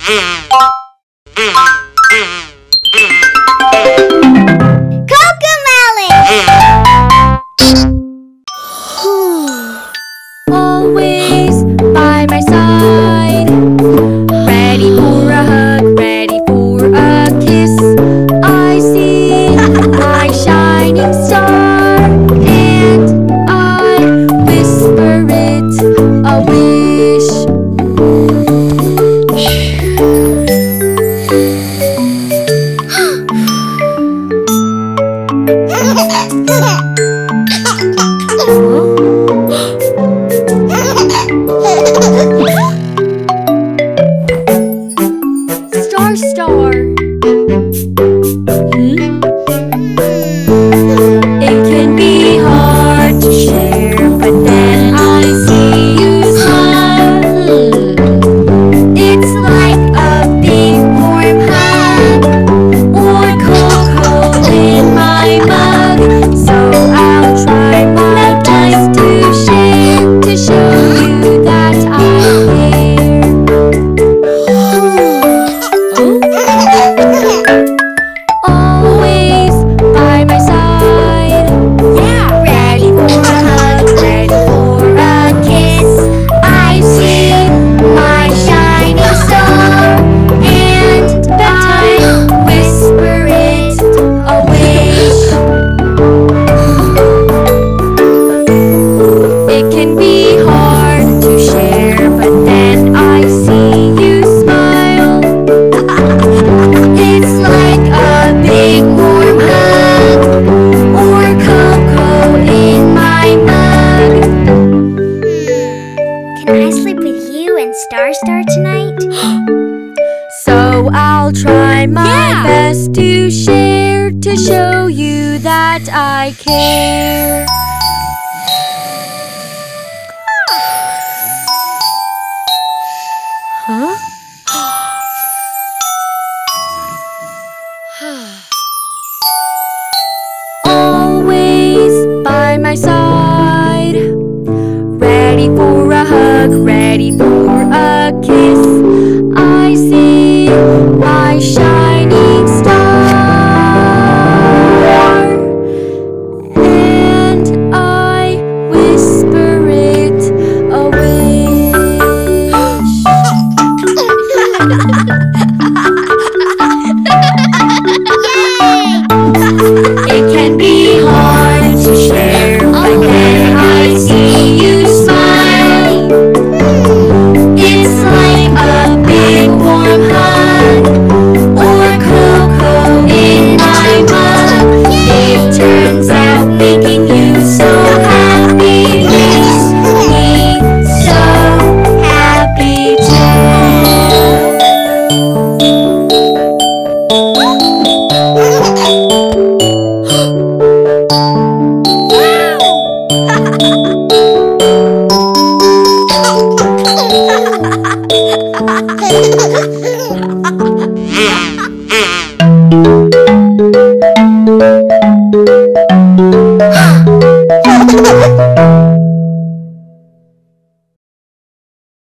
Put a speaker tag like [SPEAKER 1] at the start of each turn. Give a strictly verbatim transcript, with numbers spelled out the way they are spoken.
[SPEAKER 1] Always by my side, ready for a hug, ready for a kiss. I see my shining star, and I whisper it a wish. Star, star. Hmm? It can be hard to share, but then I see you smile. It's like a big warm hug, or cocoa in my mug. So I'll try my best to share, to show you that I care. Always by my side, yeah. Ready for a hug, ready for a kiss. I see my shining star, and I whisper it a wish. It can be hard to share, but then I see you smile. It's like a big warm hug, or cocoa in my mug.
[SPEAKER 2] Can I sleep with you and Star Star tonight?
[SPEAKER 1] So I'll try my
[SPEAKER 2] Yeah.
[SPEAKER 1] best to share, to show you that I care. Huh? Always by my side, ready for a hug, ready for a kiss. I see my shining star, and I whisper it a wish. It can be hard to share, but then I see you smile. It's like a big warm hug, or cocoa in my mug. It turns out making you so happy makes me so happy too.